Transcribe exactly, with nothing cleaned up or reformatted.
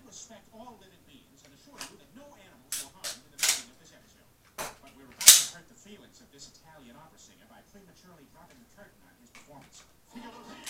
respect all living beings and assure you that no animals were harmed in the making of this episode. But we're about to hurt the feelings of this Italian opera singer by prematurely dropping the curtain on his performance.